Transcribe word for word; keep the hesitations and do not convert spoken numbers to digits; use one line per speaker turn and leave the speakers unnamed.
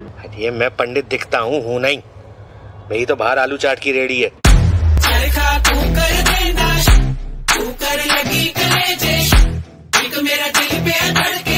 ये मैं पंडित दिखता हूँ हूँ नहीं, मेरी तो बाहर आलू चाट की रेडी है।
चरखा तू कर देना, तू कर लगी कलेजे, एक मेरा दिल पे धड़के।